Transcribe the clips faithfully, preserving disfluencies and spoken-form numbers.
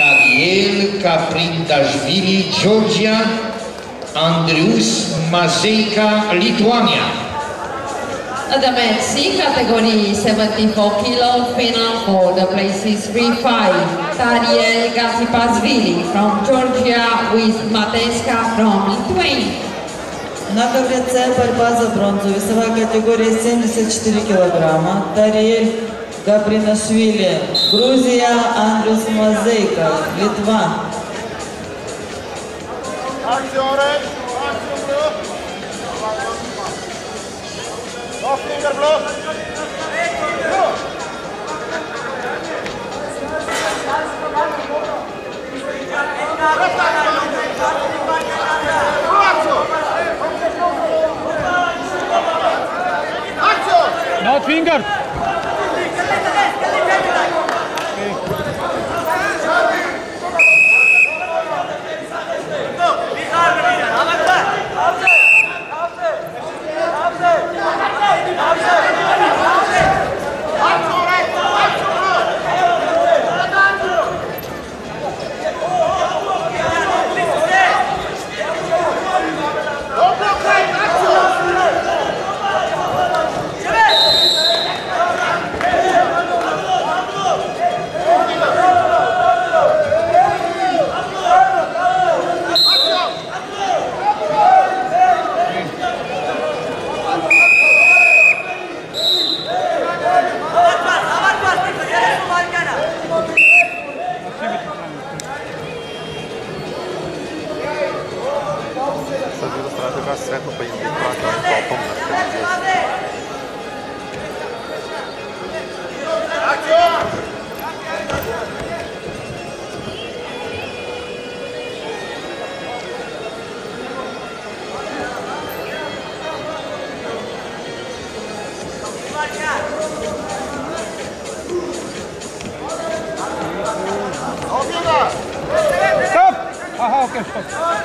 Tariel Kaprindashvili, Georgia. Andrius Mazeica, Lituania. At the men's C category, seventy-four kilo final for the places three five. Tariel Gatsipasvili from Georgia with Mateska from Lithuania. На ковреце борьба за бронзу, весовая категория семьдесят четыре килограмма. Тариэль Гапринашвили, Грузия, Андрюс Мазейка, Литва. Not finger. Stop! Aha, okay, stop.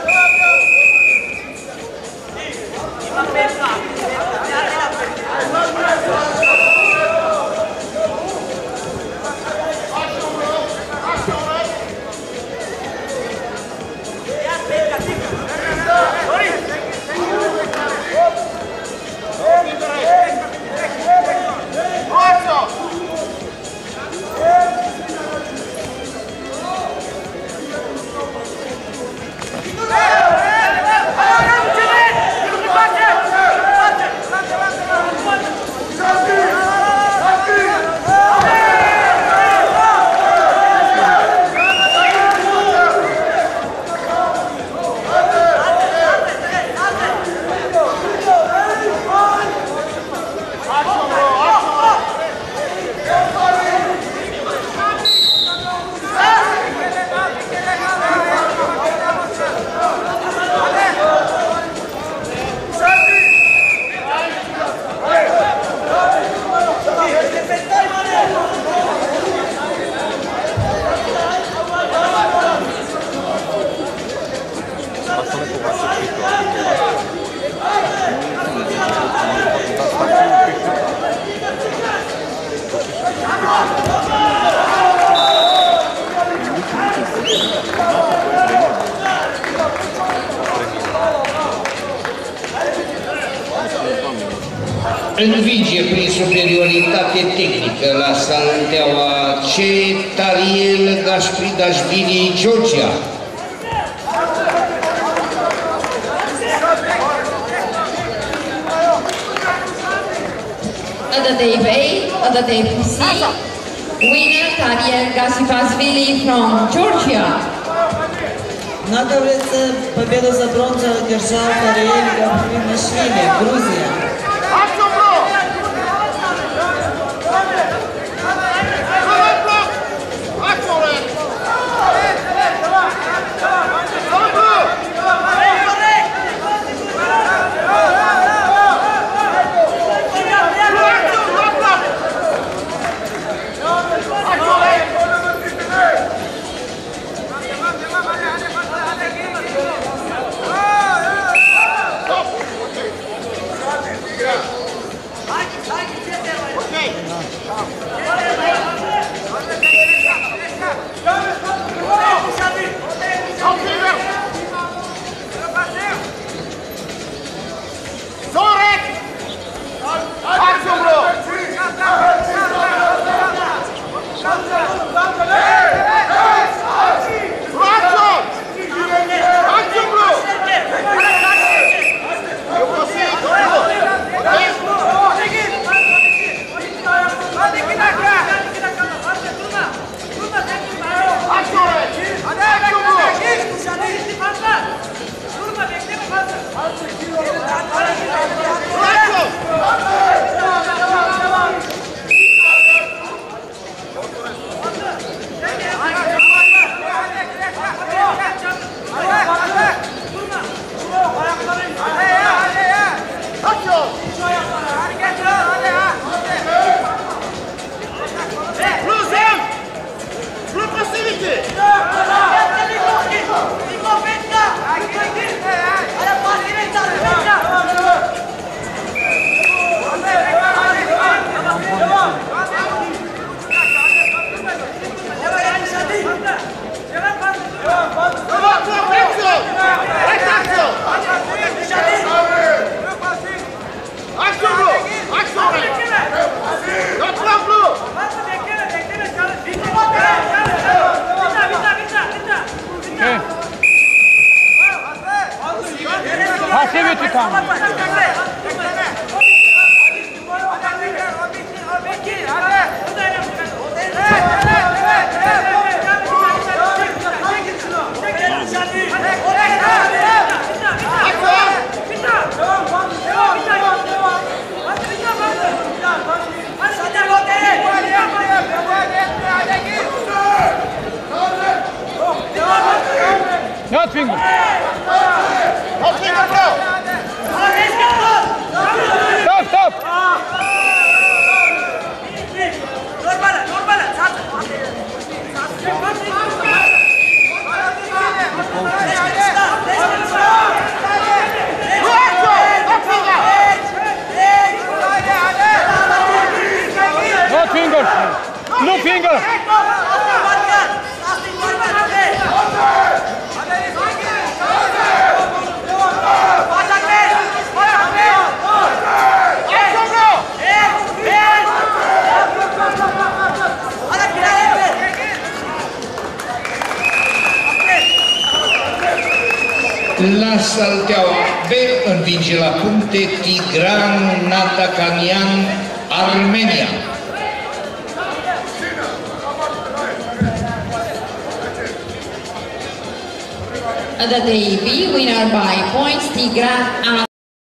Învinge prin superioritate tehnică la salteaua C. Tariel Gaspridashvili, Georgia. At the day B, at the day C, winner Tariel Gaspridashvili from Georgia. На ковреце победу за бронзу одержал Тариэль Гапринашвили, Грузия. Not finger. Not finger, bro. Stop, stop. Not finger. No finger. La Salteaua B învinge la puncte Tigran Natakanian, Armenia. The B winner by points Tigran